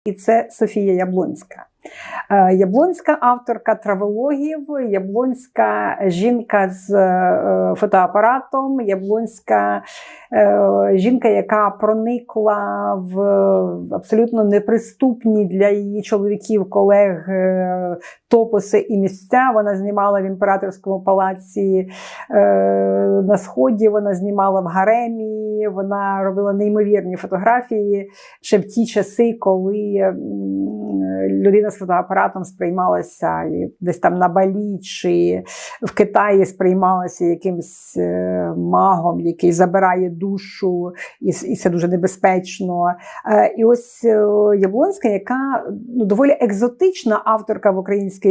І це Софія Яблонська. Яблонська авторка травологів, Яблонська жінка з фотоапаратом, Яблонська жінка, яка проникла в абсолютно неприступні для її чоловіків, колег топоси і місця. Вона знімала в імператорському палаці на Сході, вона знімала в гаремі, вона робила неймовірні фотографії ще в ті часи, коли людина з фотоапаратом сприймалася десь там на Балі чи в Китаї сприймалася якимсь магом, який забирає душу, і це дуже небезпечно. І ось Яблонська, яка доволі екзотична авторка в українській